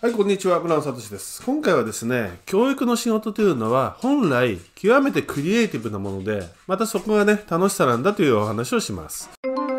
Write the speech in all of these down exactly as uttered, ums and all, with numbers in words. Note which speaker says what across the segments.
Speaker 1: はい、こんにちは。村野聡です。今回はですね、教育の仕事というのは本来極めてクリエイティブなもので、またそこがね、楽しさなんだというお話をします。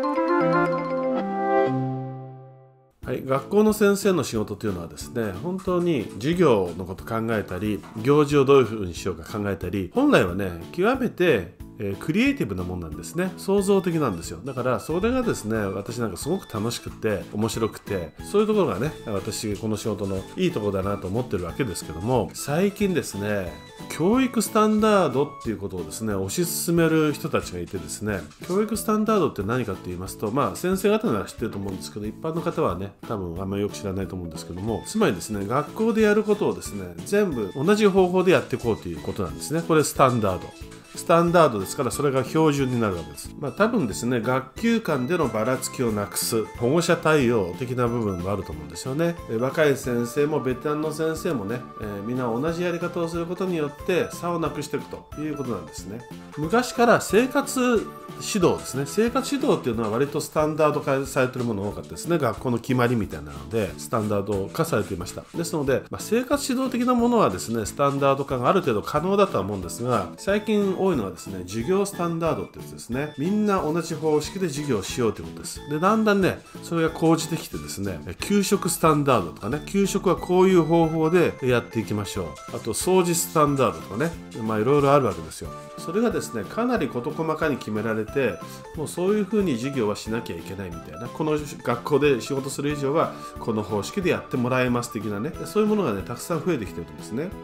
Speaker 1: はい、学校の先生の仕事というのはですね、本当に授業のこと考えたり、行事をどういうふうにしようか考えたり、本来はね、極めてえー、クリエイティブなもんなんですね。創造的なんですよ。だからそれがですね、私なんかすごく楽しくて面白くて、そういうところがね、私この仕事のいいところだなと思ってるわけですけども、最近ですね、教育スタンダードっていうことをですね、推し進める人たちがいてですね、教育スタンダードって何かって言いますと、まあ先生方なら知ってると思うんですけど、一般の方はね、多分あんまりよく知らないと思うんですけども、つまりですね、学校でやることをですね、全部同じ方法でやっていこうということなんですね。これスタンダード。スタンダードですから、それが標準になるわけです。まあ多分ですね、学級間でのばらつきをなくす保護者対応的な部分もあると思うんですよね。若い先生もベテランの先生もね、えー、みんな同じやり方をすることによって差をなくしていくということなんですね。昔から生活指導ですね。生活指導っていうのは割とスタンダード化されているものが多かったですね。学校の決まりみたいなのでスタンダード化されていました。ですので、まあ、生活指導的なものはですね、スタンダード化がある程度可能だとは思うんですが、最近多いのはですね、授業スタンダードってやつですね。みんな同じ方式で授業をしようということです。で、だんだんね、それが講じてきてですね、給食スタンダードとかね、給食はこういう方法でやっていきましょう。あと掃除スタンダードとかね、まあいろいろあるわけですよ。それがですね、かなり事細かに決められて、もうそういうふうに授業はしなきゃいけないみたいな、この学校で仕事する以上はこの方式でやってもらえます的なね、そういうものがね、たくさん増えてきてるんですね。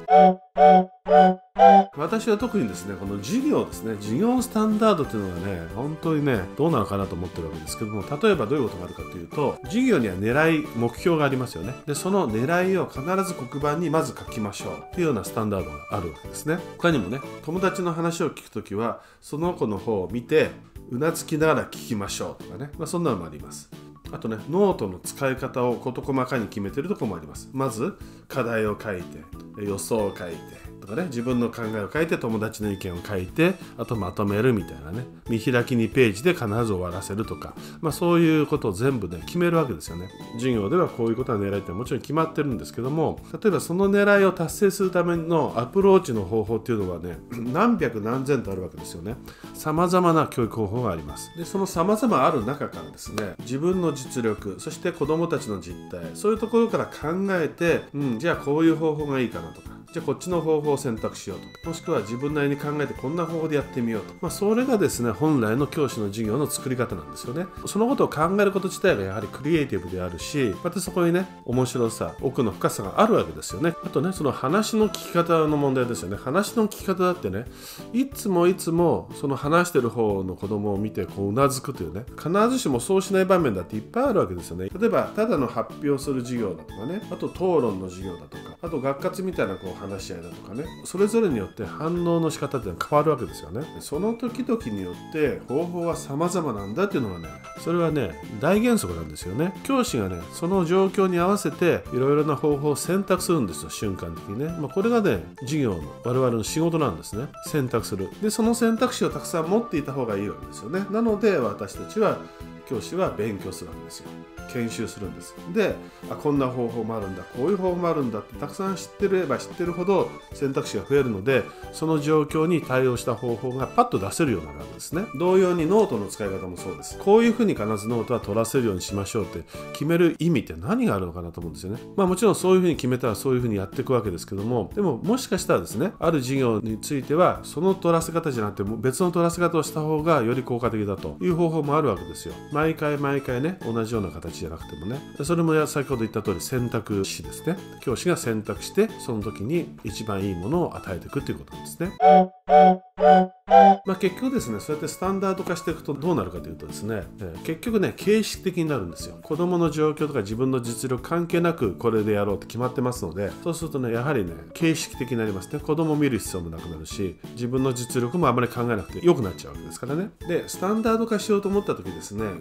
Speaker 1: 私は特にですね、この授業ですね、授業スタンダードっていうのがね、本当にね、どうなのかなと思ってるわけですけども、例えばどういうことがあるかというと、授業には狙い、目標がありますよね。で、その狙いを必ず黒板にまず書きましょうというようなスタンダードがあるわけですね。他にもね、友達の話を聞くときは、その子の方を見て、うなずきながら聞きましょうとかね、まあ、そんなのもあります。あとね、ノートの使い方を事細かに決めてるところもあります。まず課題を書いて、予想を書いてとかね、自分の考えを書いて、友達の意見を書いて、あとまとめるみたいなね、見開きにページで必ず終わらせるとか、まあそういうことを全部ね、決めるわけですよね。授業ではこういうことが狙いってもちろん決まってるんですけども、例えばその狙いを達成するためのアプローチの方法っていうのはね、何百何千とあるわけですよね。様々な教育方法があります。で、その様々ある中からですね、自分の実力、そして子どもたちの実態、そういうところから考えて、うん、じゃあこういう方法がいいかなとか、じゃあこっちの方法を選択しようと、もしくは自分なりに考えてこんな方法でやってみようと、まあ、それがですね、本来の教師の授業の作り方なんですよね。そのことを考えること自体がやはりクリエイティブであるし、またそこにね、面白さ、奥の深さがあるわけですよね。あとね、その話の聞き方の問題ですよね。話の聞き方だってね、いつもいつもその話してる方の子供を見てこううなずくというね、必ずしもそうしない場面だっていっぱいあるわけですよね。例えばただの発表する授業だとかね、あと討論の授業だとか、あと学活みたいなこう話し合いだとかね、それぞれによって反応の仕方っていうのは変わるわけですよね。その時々によって方法は様々なんだっていうのがね、それはね、大原則なんですよね。教師がね、その状況に合わせていろいろな方法を選択するんですよ、瞬間的にね。まあ、これがね、授業の我々の仕事なんですね。選択する。で、その選択肢をたくさん持っていた方がいいわけですよね。なので私たちは教師は勉強するわけですよ。研修するんです。で、あ、こんな方法もあるんだ、こういう方法もあるんだってたくさん知ってれば知ってるほど選択肢が増えるので、その状況に対応した方法がパッと出せるようになるわけですね。同様にノートの使い方もそうです。こういうふうに必ずノートは取らせるようにしましょうって決める意味って何があるのかなと思うんですよね。まあもちろんそういうふうに決めたらそういうふうにやっていくわけですけども、でももしかしたらですね、ある授業についてはその取らせ方じゃなくて別の取らせ方をした方がより効果的だという方法もあるわけですよ。毎回毎回ね、同じような形じゃなくてもね。それも先ほど言った通り選択肢ですね。教師が選択してその時に一番いいものを与えていくということなんですね。まあ結局ですね、そうやってスタンダード化していくとどうなるかというとですね、えー、結局ね、形式的になるんですよ。子供の状況とか自分の実力関係なくこれでやろうって決まってますので、そうするとね、やはりね、形式的になりますね。子供を見る必要もなくなるし、自分の実力もあまり考えなくて良くなっちゃうわけですからね。で、スタンダード化しようと思った時ですね、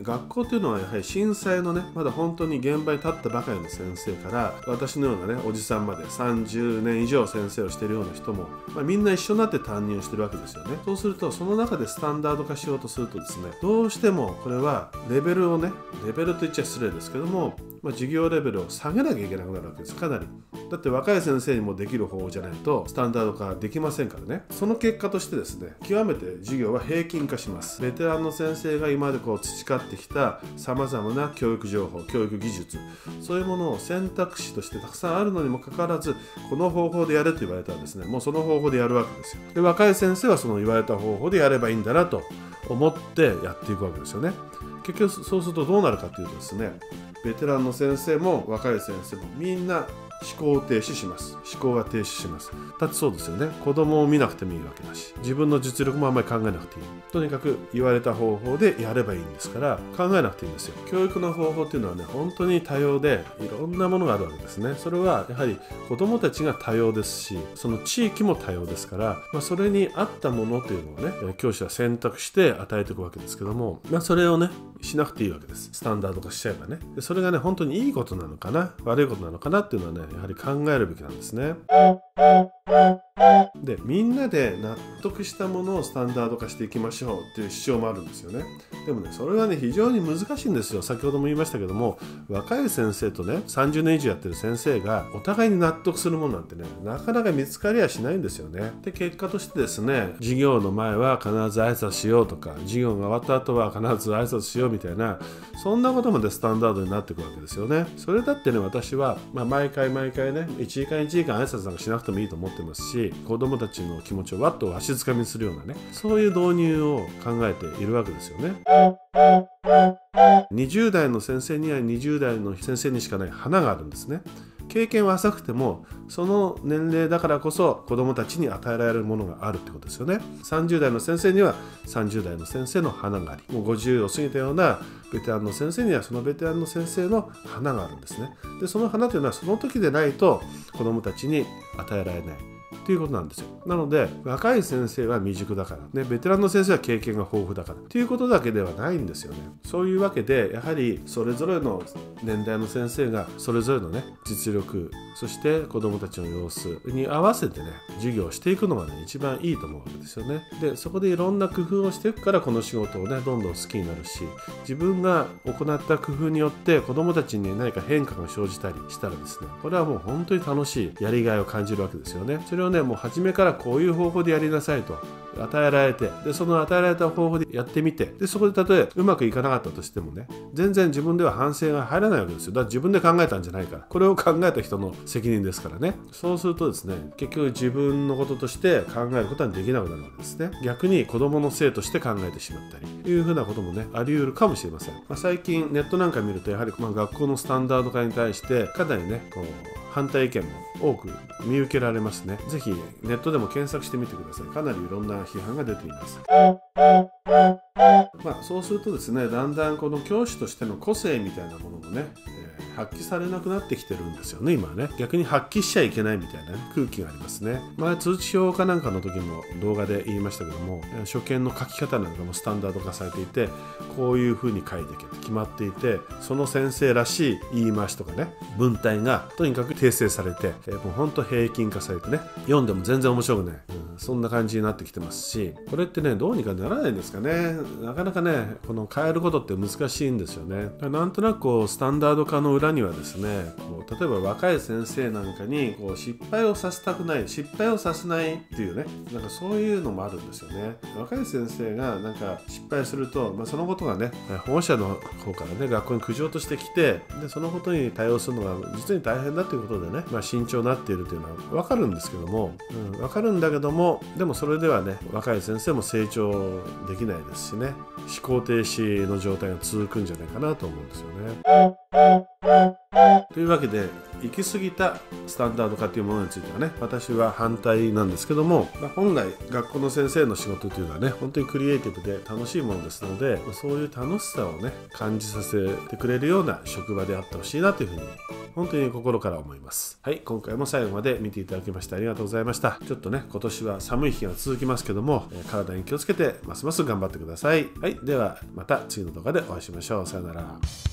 Speaker 1: 学校というのはやはり震災のねまだ本当に現場に立ったばかりの先生から私のようなねおじさんまでさんじゅうねん以上先生をしているような人も、まあ、みんな一緒になって担任をしてるわけですよね。そうするとその中でスタンダード化しようとするとですね、どうしてもこれはレベルをねレベルと言っちゃ失礼ですけども、まあ、授業レベルを下げなきゃいけなくなるわけです。かなりだって若い先生にもできる方法じゃないとスタンダード化できませんからね。その結果としてですね、極めて授業は平均化します。ベテランの先生が今までこう培ってきたさまざまな教育情報、教育技術、そういうものを選択肢としてたくさんあるのにもかかわらず、この方法でやれと言われたらですね、もうその方法でやるわけですよ。で、若い先生はその言われた方法でやればいいんだなと思ってやっていくわけですよね。結局そうするとどうなるかというとですね、ベテランの先生も若い先生もみんな思考停止します。思考が停止します。だってそうですよね。子供を見なくてもいいわけだし、自分の実力もあんまり考えなくていい。とにかく言われた方法でやればいいんですから考えなくていいんですよ。教育の方法っていうのはね、本当に多様でいろんなものがあるわけですね。それはやはり子供たちが多様ですし、その地域も多様ですから、まあ、それに合ったものというのをね、教師は選択して与えていくわけですけども、まあ、それをね、しなくていいわけです。スタンダード化しちゃえばね。でそれがね、本当にいいことなのかな、悪いことなのかなっていうのはね、やはり考えるべきなんですね。で、みんなで納得したものをスタンダード化していきましょうっていう主張もあるんですよね。でもね、それはね、非常に難しいんですよ。先ほども言いましたけども、若い先生とね、さんじゅうねん以上やってる先生がお互いに納得するものなんてね、なかなか見つかりはしないんですよね。で、結果としてですね、授業の前は必ず挨拶しようとか、授業が終わった後は必ず挨拶しようみたいな、そんなことまでスタンダードになっていくわけですよね。それだってね、私は、まあ、毎回毎回ね、いちじかんいちじかん挨拶なんかしなくてもいいと思ってますし、子供たちの気持ちをわっとわしづかみにするようなね、そういう導入を考えているわけですよね。にじゅう代の先生にはにじゅう代の先生にしかない花があるんですね。経験は浅くてもその年齢だからこそ子どもたちに与えられるものがあるってことですよね。さんじゅう代の先生にはさんじゅう代の先生の花があり、もうごじゅうを過ぎたようなベテランの先生にはそのベテランの先生の花があるんですね。でその花というのはその時でないと子どもたちに与えられないということなんですよ。なので若い先生は未熟だから、ね、ベテランの先生は経験が豊富だからということだけではないんですよね。そういうわけでやはりそれぞれの年代の先生がそれぞれのね実力、そして子どもたちの様子に合わせてね授業をしていくのがね一番いいと思うわけですよね。でそこでいろんな工夫をしていくからこの仕事をねどんどん好きになるし、自分が行った工夫によって子どもたちに何か変化が生じたりしたらですね、これはもう本当に楽しいやりがいを感じるわけですよね。それをねもう初めからこういう方法でやりなさいと与えられて、でその与えられた方法でやってみて、でそこでたとえうまくいかなかったとしてもね、全然自分では反省が入らないわけですよ。だって自分で考えたんじゃないから、これを考えた人の責任ですからね。そうするとですね、結局自分のこととして考えることはできなくなるわけですね。逆に子供のせいとして考えてしまったりいうふうなこともねあり得るかもしれません。まあ、最近ネットなんか見るとやはりまあ学校のスタンダード化に対してかなりねこう反対意見も多く見受けられますね。ぜひネットでも検索してみてください。かなりいろんな批判が出ています。まあ、そうするとですね、だんだんこの教師としての個性みたいなものもね、えー、発揮されなくなってきてるんですよね、今はね。逆に発揮しちゃいけないみたいな、ね、空気がありますね。前通知表かなんかの時も動画で言いましたけども、書簡の書き方なんかもスタンダード化されていて、こういう風に書いていけって決まっていて、その先生らしい言い回しとかね、文体がとにかく訂正されて、えー、もうほんと平均化されてね、読んでも全然面白くない、うん、そんな感じになってきてますし、これってねどうにかならないんですかね。なかなかねこの変えることって難しいんですよね。なんとなくこうスタンダード化の裏にはですね、こう例えば若い先生なんかにこう失敗をさせたくない、失敗をさせないっていうね、なんかそういうのもあるんですよね。若い先生がなんか失敗すると、まあ、そのことがね保護者の方からね学校に苦情としてきて、でそのことに対応するのが実に大変だということでね、まあ、慎重になっているというのは分かるんですけども、うん、分かるんだけども、でもそれではね若い先生も成長できないですしね、思考停止の状態が続くんじゃないかなと思うんですよね。というわけで行き過ぎたスタンダード化というものについてはね私は反対なんですけども、まあ、本来学校の先生の仕事というのはね本当にクリエイティブで楽しいものですので、そういう楽しさをね感じさせてくれるような職場であってほしいなというふうに本当に心から思います。はい、今回も最後まで見ていただきましてありがとうございました。ちょっとね、今年は寒い日が続きますけども、えー、体に気をつけてますます頑張ってください。はい、ではまた次の動画でお会いしましょう。さよなら。